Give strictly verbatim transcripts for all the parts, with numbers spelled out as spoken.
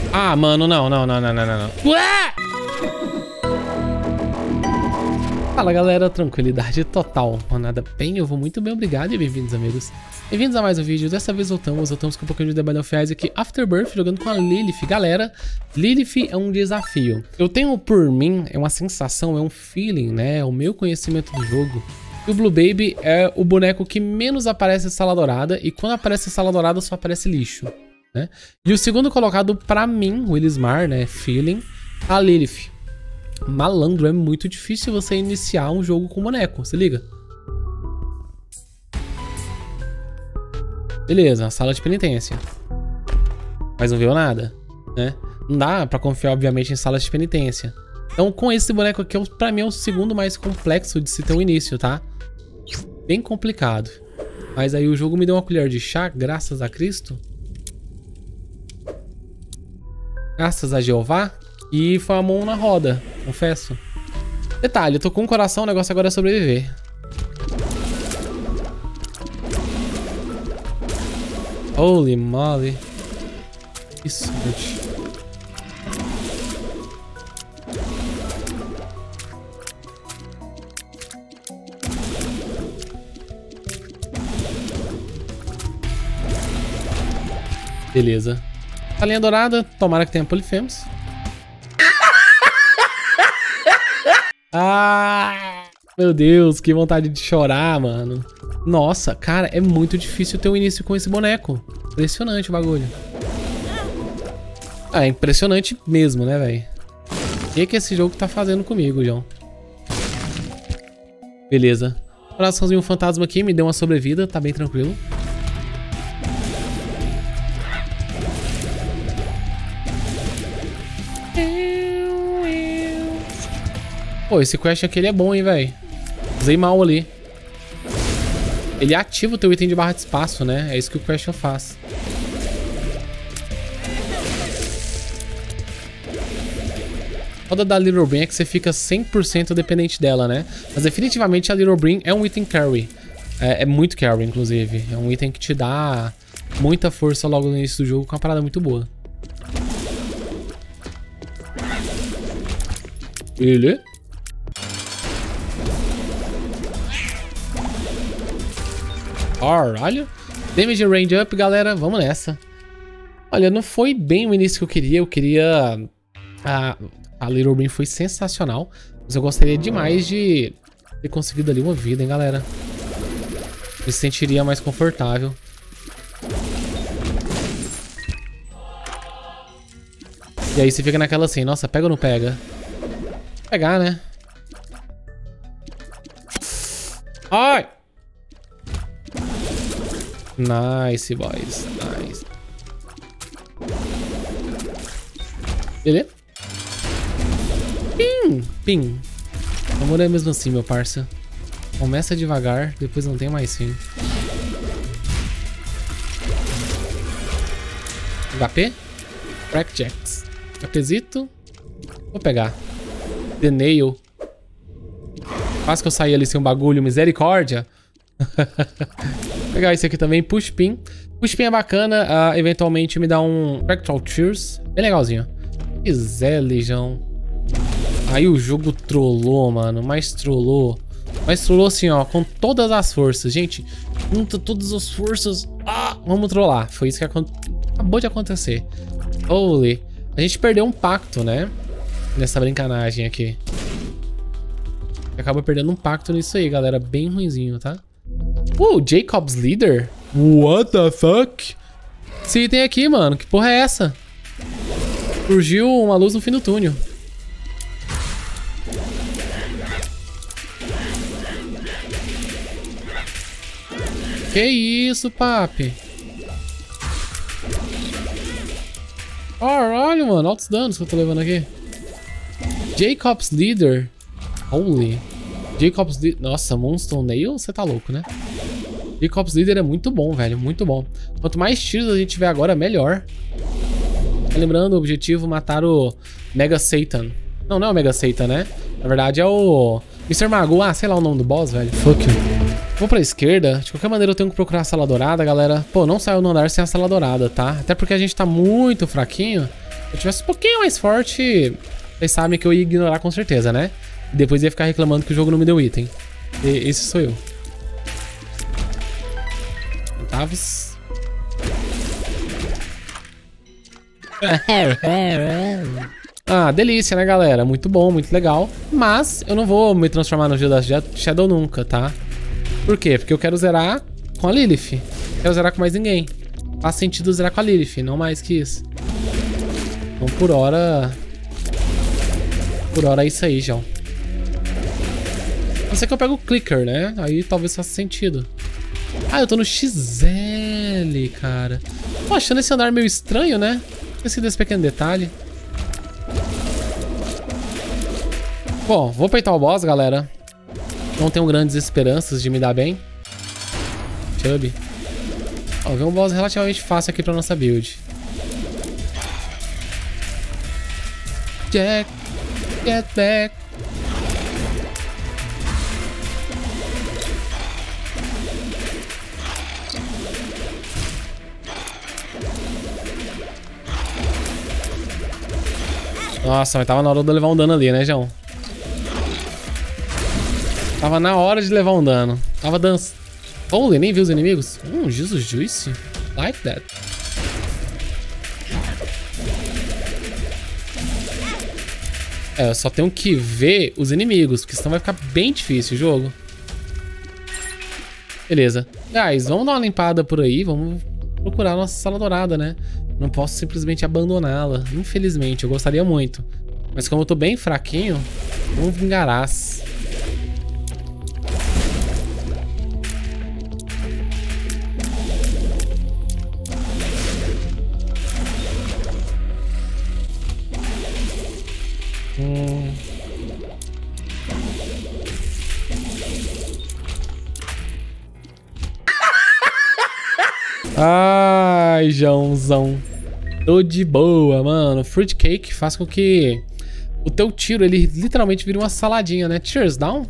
Ah, mano, não, não, não, não, não, não, não. Ué! Fala, galera, tranquilidade total. Nada bem, eu vou muito bem, obrigado e bem-vindos, amigos. Bem-vindos a mais um vídeo. Dessa vez voltamos, voltamos com um pouquinho de The Binding of Isaac Afterbirth, jogando com a Lilith. Galera, Lilith é um desafio. Eu tenho por mim, é uma sensação, é um feeling, né? É o meu conhecimento do jogo. E o Blue Baby é o boneco que menos aparece em Sala Dourada, e quando aparece em Sala Dourada só aparece lixo, né? E o segundo colocado pra mim, o Elismar, né? Feeling, a Lilith. Malandro, é muito difícil você iniciar um jogo com boneco, se liga. Beleza, sala de penitência. Mas não viu nada, né? Não dá pra confiar, obviamente, em salas de penitência. Então, com esse boneco aqui, pra mim é o segundo mais complexo de se ter um início, tá? Bem complicado. Mas aí o jogo me deu uma colher de chá, graças a Cristo. Graças a Jeová. E foi a mão na roda, confesso. Detalhe, eu tô com um coração, o negócio agora é sobreviver. Holy moly. Que sorte. Beleza. A linha dourada, tomara que tenha polifemos. Ah, meu Deus, que vontade de chorar, mano. Nossa, cara, é muito difícil ter um início com esse boneco. Impressionante o bagulho. Ah, é impressionante mesmo, né, velho? O que é que esse jogo tá fazendo comigo, João? Beleza. Coraçãozinho fantasma aqui, me deu uma sobrevida, tá bem tranquilo. Pô, esse quest aqui ele é bom, hein, velho. Usei mal ali. Ele ativa o teu item de barra de espaço, né? É isso que o quest faz. Toda da Little Brain é que você fica cem por cento dependente dela, né? Mas definitivamente a Little Brain é um item carry. É, é muito carry, inclusive. É um item que te dá muita força logo no início do jogo, com uma parada muito boa. Ele... Caralho. Damage range up, galera. Vamos nessa. Olha, não foi bem o início que eu queria. Eu queria... A, a Little Brain foi sensacional. Mas eu gostaria demais de ter conseguido ali uma vida, hein, galera. Me sentiria mais confortável. E aí você fica naquela assim, nossa, pega ou não pega? Pegar, né? Ai! Nice, boys. Nice. Beleza? Pim! Pim! Amor é mesmo assim, meu parça. Começa devagar, depois não tem mais fim. H P? Crackjacks. HPzito. Vou pegar. The Nail. Quase que eu saí ali sem um bagulho. Misericórdia. Vou pegar esse aqui também. Push Pin. Push Pin é bacana. Uh, eventualmente me dá um Fractal Tears. Bem legalzinho. Que Zé, Legião. Aí o jogo trollou, mano. Mas trollou. Mas trollou assim, ó. Com todas as forças. Gente, junta todas as forças. Ah, vamos trollar. Foi isso que acabou de acontecer. Holy. A gente perdeu um pacto, né? Nessa brincanagem aqui. Acaba perdendo um pacto nisso aí, galera. Bem ruinzinho, tá? Uh, Jacob's Leader? What the fuck? Esse item aqui, mano. Que porra é essa? Surgiu uma luz no fim do túnel. Que isso, papi? Caralho, mano. Altos danos que eu tô levando aqui. Jacob's Leader. Holy. Jacob's Leader. Nossa, Moonstone Nail, você tá louco, né? Jacob's Leader é muito bom, velho. Muito bom. Quanto mais tiros a gente tiver agora, melhor. Lembrando, o objetivo matar o Mega Satan. Não, não é o Mega Satan, né? Na verdade é o mister Magoo. Ah, sei lá o nome do boss, velho. Fuck you. Vou pra esquerda. De qualquer maneira eu tenho que procurar a sala dourada, galera. Pô, não saiu no andar sem a sala dourada, tá? Até porque a gente tá muito fraquinho. Se eu tivesse um pouquinho mais forte, vocês sabem que eu ia ignorar com certeza, né? E depois ia ficar reclamando que o jogo não me deu item. E esse sou eu. Centavos. Ah, delícia, né, galera? Muito bom, muito legal. Mas eu não vou me transformar no Judas Shadow nunca, tá? Por quê? Porque eu quero zerar com a Lilith. Quero zerar com mais ninguém. Faz sentido zerar com a Lilith, não mais que isso. Então, por hora... Por hora é isso aí, João. A não ser que eu pego o clicker, né? Aí talvez faça sentido. Ah, eu tô no X L, cara. Tô achando esse andar meio estranho, né? Esqueci desse pequeno detalhe. Bom, vou peitar o boss, galera. Não tenho grandes esperanças de me dar bem. Chubby. Ó, vem um boss relativamente fácil aqui pra nossa build. Jack, get back. Nossa, mas tava na hora de levar um dano ali, né, João? Tava na hora de levar um dano. Tava dançando. Holy, nem vi os inimigos. Hum, Jesus Juice. Like that. É, eu só tenho que ver os inimigos, porque senão vai ficar bem difícil o jogo. Beleza. Guys, vamos dar uma limpada por aí. Vamos procurar a nossa sala dourada, né? Não posso simplesmente abandoná-la. Infelizmente, eu gostaria muito. Mas como eu tô bem fraquinho, vamos vingarás. Hum. Ai, Joãozão. Tô de boa, mano. Fruit Cake faz com que o teu tiro, ele literalmente vira uma saladinha, né? Cheers down.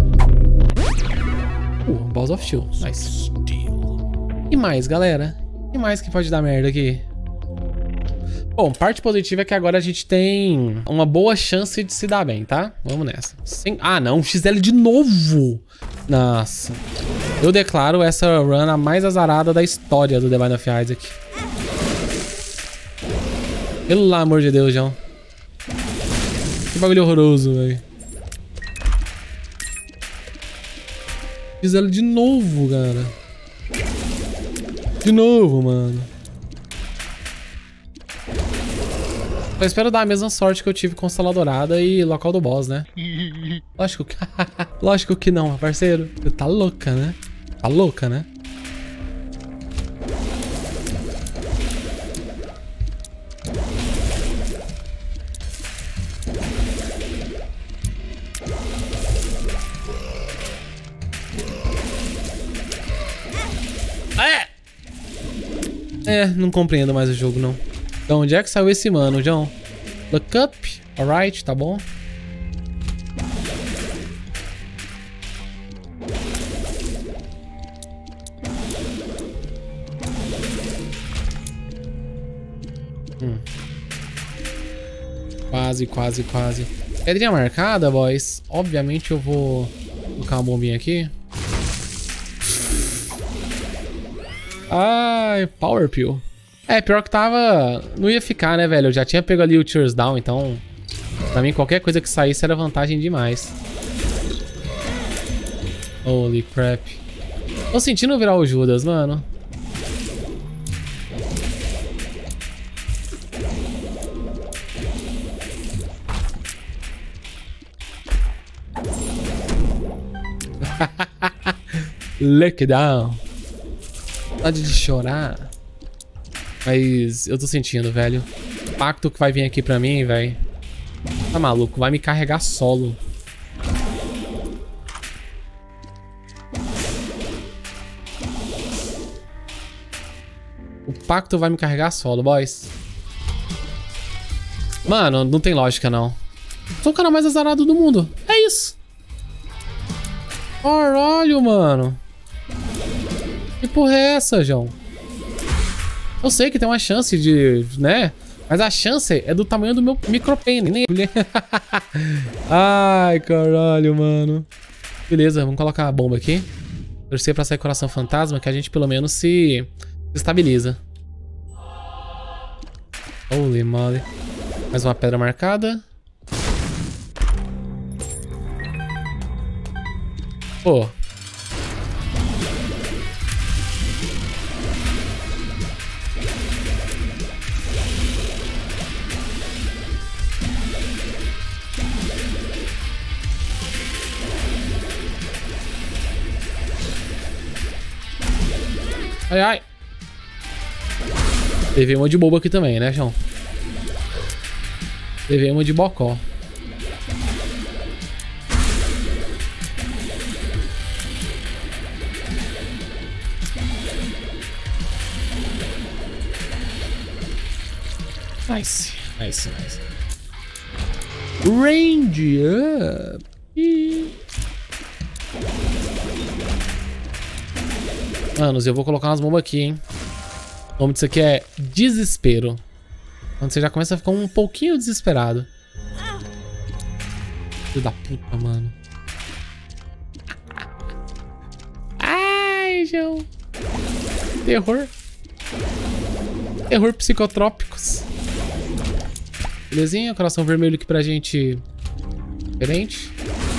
Uh, Balls of Steel. Nice. E mais, galera? E mais que pode dar merda aqui? Bom, parte positiva é que agora a gente tem uma boa chance de se dar bem, tá? Vamos nessa. Sem... Ah, não. X L de novo. Nossa. Eu declaro essa run a mais azarada da história do Divine of Isaac. Pelo amor de Deus, João. Que bagulho horroroso, velho. X L de novo, cara. De novo, mano. Eu espero dar a mesma sorte que eu tive com Sala Dourada e local do boss, né? Lógico que... Lógico que não, parceiro. Você tá louca, né? Tá louca, né? É, não compreendo mais o jogo, não. Então, onde é que saiu esse mano, João? Look up. Alright, tá bom. Hum. Quase, quase, quase. Pedrinha marcada, boys. Obviamente eu vou colocar uma bombinha aqui. Ai, Power Pill. É, pior que tava... Não ia ficar, né, velho? Eu já tinha pego ali o Tears Down, então... Pra mim, qualquer coisa que saísse era vantagem demais. Holy crap. Tô sentindo virar o Judas, mano. Look down. Vontade de chorar. Mas eu tô sentindo, velho. O pacto que vai vir aqui pra mim, velho. Tá maluco? Vai me carregar solo. O pacto vai me carregar solo, boys. Mano, não tem lógica, não. Sou o cara mais azarado do mundo. É isso. Caralho, mano. Que porra é essa, João? Eu sei que tem uma chance de, né? Mas a chance é do tamanho do meu micropênis. Nem... Ai, caralho, mano. Beleza, vamos colocar a bomba aqui. Torcer pra sair coração fantasma, que a gente pelo menos se, se estabiliza. Holy moly. Mais uma pedra marcada. Pô. Ai, ai. Levei uma de bobo aqui também, né, João? Levei uma de bocó. Nice, nice, nice. Range up. E... Manos, eu vou colocar umas bombas aqui, hein? O nome disso aqui é desespero. Quando você já começa a ficar um pouquinho desesperado. Filho da puta, mano. Ai, João. Terror. Terror psicotrópicos. Belezinha, coração vermelho aqui pra gente. Diferente.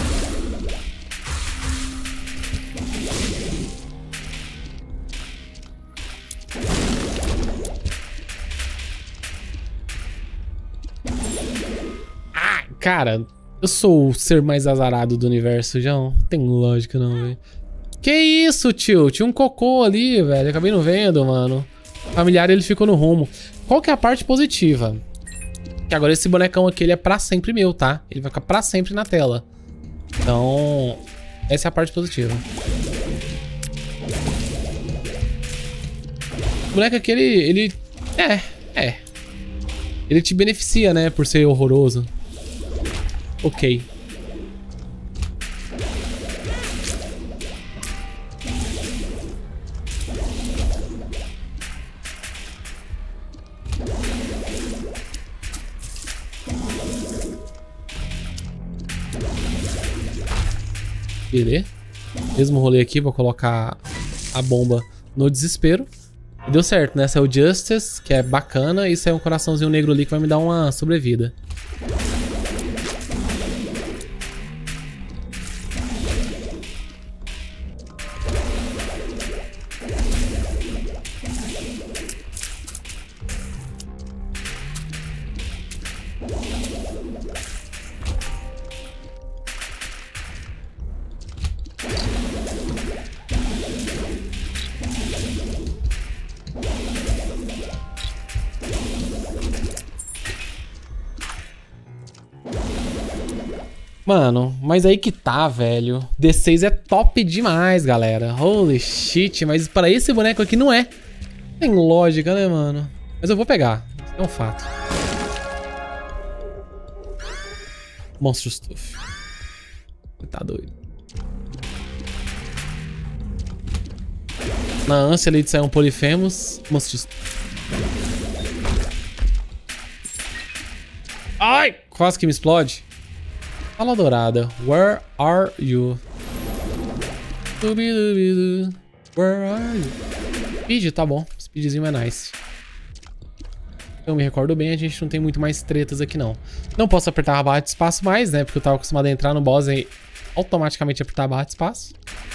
Ah, cara, eu sou o ser mais azarado do universo, já não tem lógica não, velho. Que isso, tio? Tinha um cocô ali, velho. Acabei não vendo, mano. O familiar, ele ficou no rumo. Qual que é a parte positiva? Que agora esse bonecão aqui, ele é pra sempre meu, tá? Ele vai ficar pra sempre na tela. Então, essa é a parte positiva. O boneco aqui, ele... ele é, é. Ele te beneficia, né? Por ser horroroso. Ok. Beleza. Mesmo rolê aqui, vou colocar a bomba no desespero. E deu certo, né? Saiu Justice, que é bacana, e saiu um coraçãozinho negro ali que vai me dar uma sobrevida. Mano, mas aí que tá, velho. D seis é top demais, galera. Holy shit, mas para esse boneco aqui não é. Tem lógica, né, mano? Mas eu vou pegar. Isso é um fato. Monstro Stuff. Tá doido. Na ânsia ali de sair um Polifemos. Monstro Stuff. Ai! Quase que me explode. Fala dourada, where are you? Where are you? Speed, tá bom. Speedzinho é nice. Eu me recordo bem, a gente não tem muito mais tretas aqui não. Não posso apertar a barra de espaço mais, né? Porque eu tava acostumado a entrar no boss e automaticamente apertar a barra de espaço.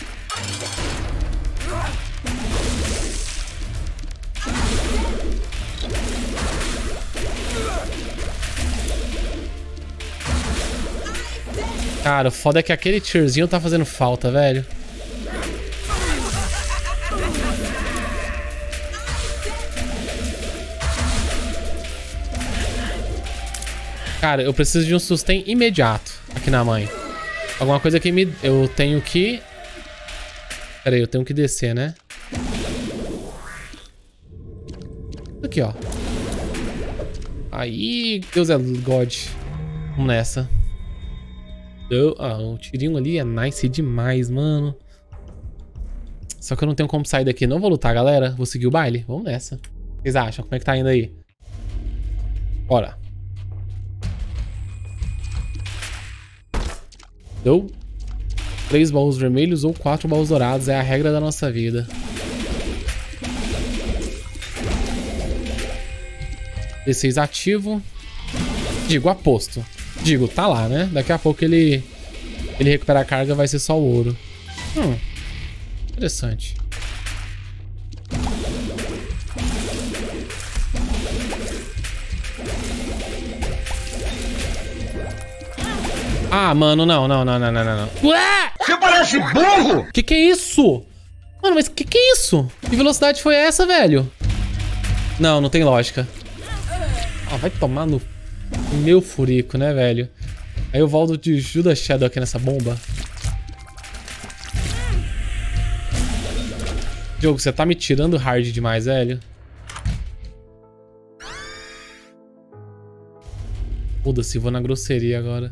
Cara, o foda é que aquele tierzinho tá fazendo falta, velho. Cara, eu preciso de um sustain imediato aqui na mãe. Alguma coisa que me... Eu tenho que... Pera aí, eu tenho que descer, né? Aqui, ó. Aí, Deus é God. Vamos nessa. Eu, ah, o tirinho ali é nice demais, mano. Só que eu não tenho como sair daqui. Não vou lutar, galera. Vou seguir o baile. Vamos nessa. Vocês acham? Como é que tá indo aí? Bora. Deu três baús vermelhos ou quatro baús dourados. É a regra da nossa vida. dezesseis ativo. Digo, aposto. Digo, tá lá, né? Daqui a pouco ele... Ele recuperar a carga, vai ser só o ouro. Hum. Interessante. Ah, mano, não, não, não, não, não, não. Ué! Você parece burro! Que que é isso? Mano, mas que que é isso? Que velocidade foi essa, velho? Não, não tem lógica. Ah, vai tomar no meu furico, né, velho? Aí eu volto de Judas Shadow aqui nessa bomba. Jogo, você tá me tirando hard demais, velho. Foda-se, vou na grosseria agora.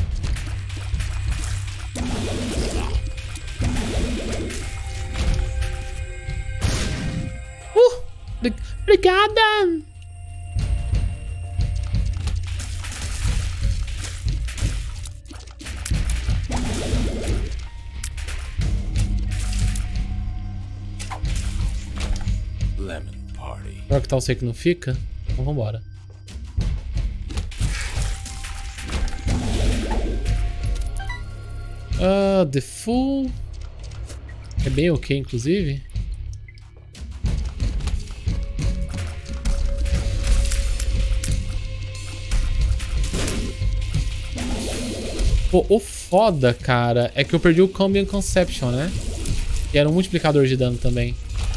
Uh! Obrigada! Será que tá o sei que não fica? Então vambora. Ah, The Fool. É bem ok, inclusive. Pô, o foda, cara, é que eu perdi o Combine Conception, né? E era um multiplicador de dano também.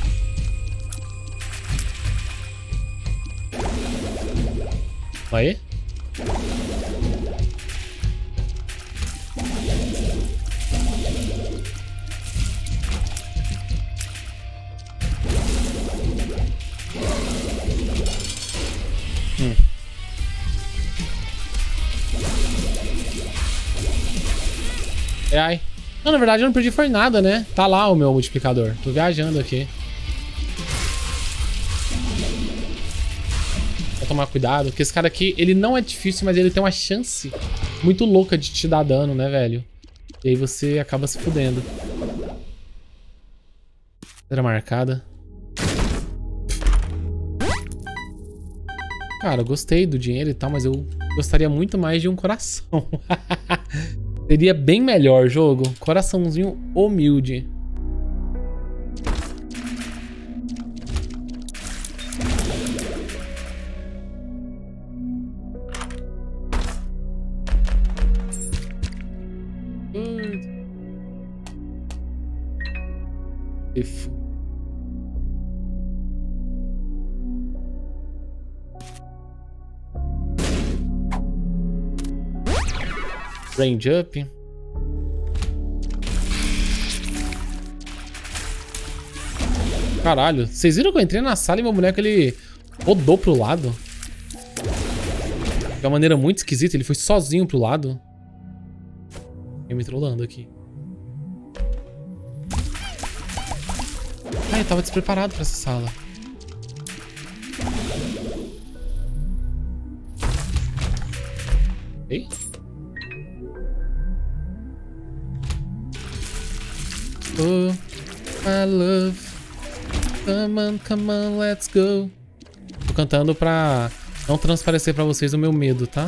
Aí. Hum. É, ai. Não, na verdade eu não perdi foi nada, né? Tá lá o meu multiplicador. Tô viajando aqui. Tomar cuidado, porque esse cara aqui, ele não é difícil, mas ele tem uma chance muito louca de te dar dano, né, velho? E aí você acaba se fudendo. Pedra marcada. Cara, eu gostei do dinheiro e tal, mas eu gostaria muito mais de um coração. Seria bem melhor jogo. Coraçãozinho humilde. If. Range up. Caralho, vocês viram que eu entrei na sala e meu boneco ele rodou pro lado? De uma maneira muito esquisita, ele foi sozinho pro lado. Eu me trollando aqui. Ah, eu tava despreparado pra essa sala. Ei? Oh, my love. Come on, come on, let's go. Tô cantando pra não transparecer pra vocês o meu medo, tá?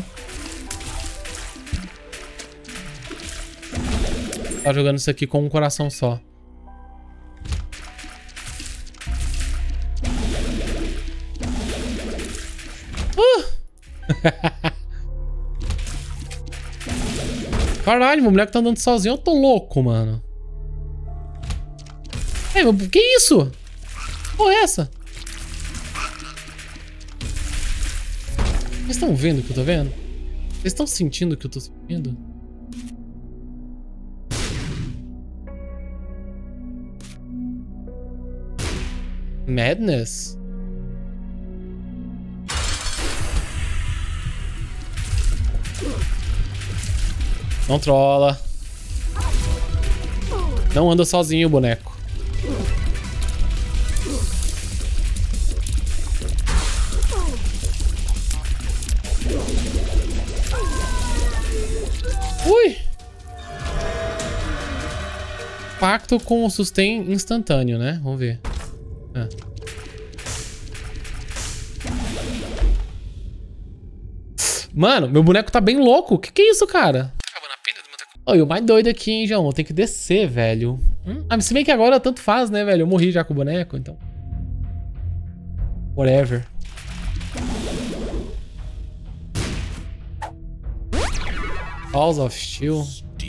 Tá jogando isso aqui com um coração só. Caralho, meu moleque tá andando sozinho. Eu tô louco, mano. É, mas que isso? Porra é essa? Vocês estão vendo o que eu tô vendo? Vocês estão sentindo o que eu tô sentindo? Madness? Não trola. Não anda sozinho o boneco. Ui! Pacto com sustain instantâneo, né? Vamos ver. Ah. Mano, meu boneco tá bem louco. Que que é isso, cara? Olha, o mais doido aqui, hein, João? Tem que descer, velho. Hum? Ah, se bem que agora tanto faz, né, velho? Eu morri já com o boneco, então. Whatever. House of Steel.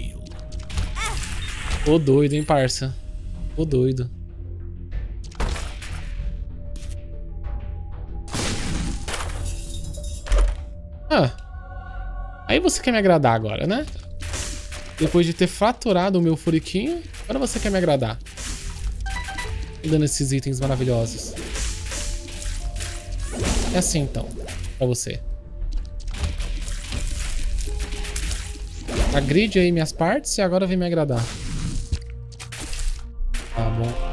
Tô doido, hein, parça? Tô doido. Ah. Aí você quer me agradar agora, né? Depois de ter fraturado o meu furiquinho, agora você quer me agradar. Me dando esses itens maravilhosos. É assim, então. Pra você. Agride aí minhas partes e agora vem me agradar. Tá bom.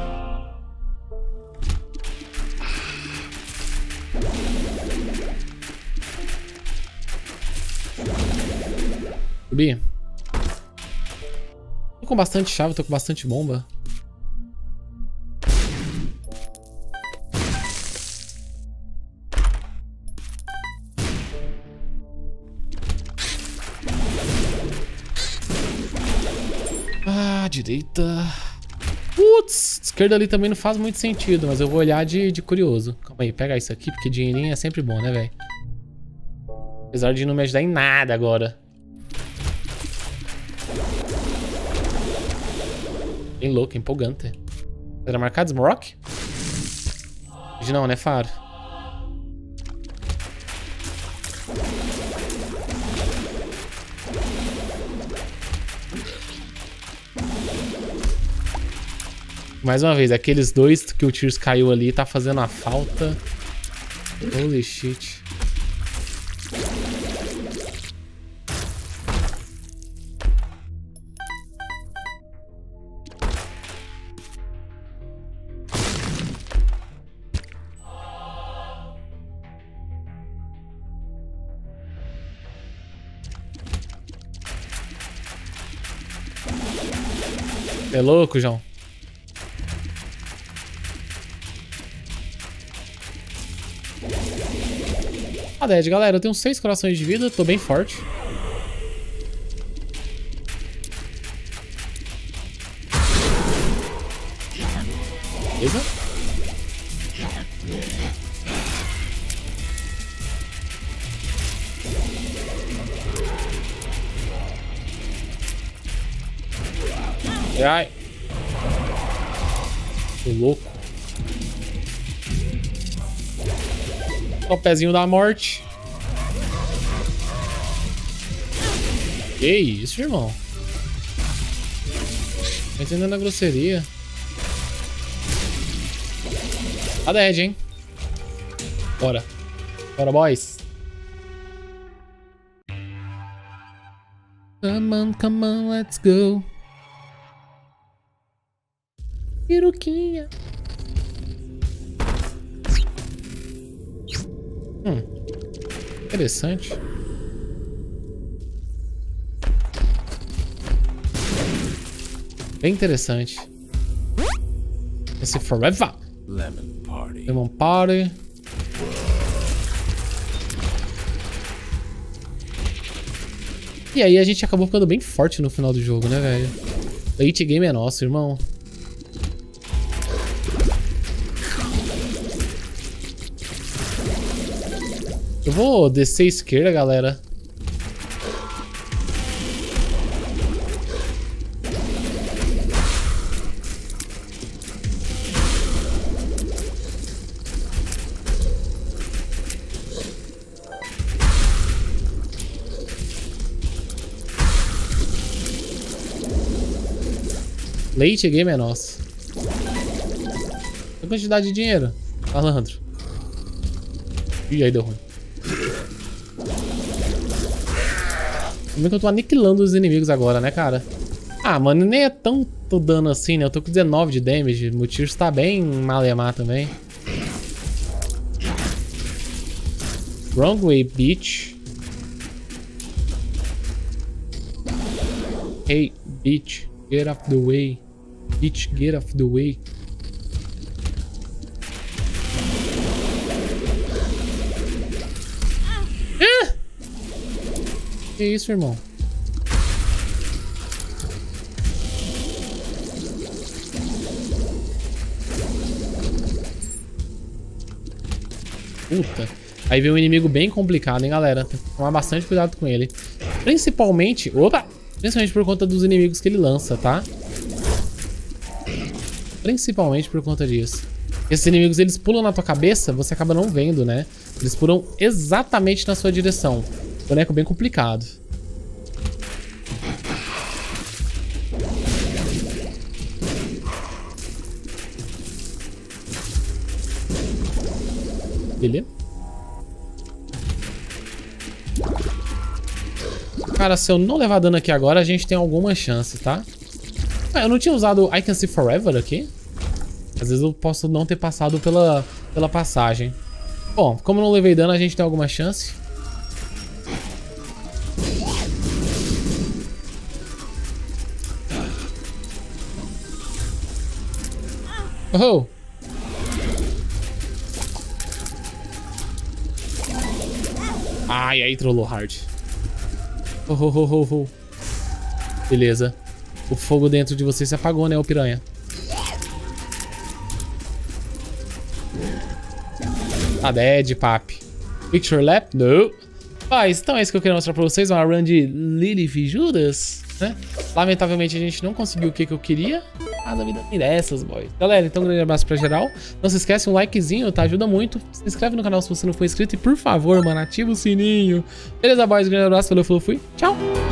Subi. Tô com bastante chave, tô com bastante bomba. Ah, direita. Putz, esquerda ali também não faz muito sentido, mas eu vou olhar de, de curioso. Calma aí, pega isso aqui, porque dinheirinho é sempre bom, né, velho? Apesar de não me ajudar em nada agora. Bem louco, empolgante. Era marcado Smrock? Hoje não, né, Faro? Mais uma vez, aqueles dois que o Tears caiu ali tá fazendo a falta. Holy shit. É louco, João? Ah, Dead, galera, eu tenho seis corações de vida, tô bem forte. Beleza? Ai. Tô louco. Só o pezinho da morte. Que isso, irmão? Tô entendendo a grosseria. Tá dead, hein? Bora. Bora, boys. Come on, come on, let's go. Piruquinha. Hum. Interessante. Bem interessante. Esse Forever. Lemon Party. Lemon Party. E aí a gente acabou ficando bem forte no final do jogo, né, velho? Late game é nosso, irmão. Eu vou descer a esquerda, galera. Late game é nosso. Que quantidade de dinheiro, malandro. Ih, aí deu ruim. Como é que eu tô aniquilando os inimigos agora, né, cara? Ah, mano, nem é tanto dano assim, né? Eu tô com dezenove de damage. O Tears tá bem malemar também. Wrong way, bitch. Hey, bitch, get off the way. Bitch, get off the way. Ah! Que isso, irmão? Puta. Aí vem um inimigo bem complicado, hein, galera? Tem que tomar bastante cuidado com ele. Principalmente... Opa! Principalmente por conta dos inimigos que ele lança, tá? Principalmente por conta disso. Esses inimigos, eles pulam na tua cabeça, você acaba não vendo, né? Eles pulam exatamente na sua direção. Boneco bem complicado. Beleza? Cara, se eu não levar dano aqui agora, a gente tem alguma chance, tá? Ah, eu não tinha usado I Can See Forever aqui. Às vezes eu posso não ter passado pela, pela passagem. Bom, como eu não levei dano, a gente tem alguma chance. Oh! Ai, aí trollou hard. Oh, oh, oh, oh, oh. Beleza. O fogo dentro de você se apagou, né, ô piranha? Tá dead, papi. Picture lap? No. Mas, então é isso que eu queria mostrar pra vocês. Uma run de Lilith e Judas, né? Lamentavelmente a gente não conseguiu o que, que eu queria. Mas a vida tem dessas, boys. Galera, então um grande abraço pra geral. Não se esquece, um likezinho, tá? Ajuda muito. Se inscreve no canal se você não for inscrito. E por favor, mano, ativa o sininho. Beleza, boys? Um grande abraço. Valeu, falou, fui. Tchau.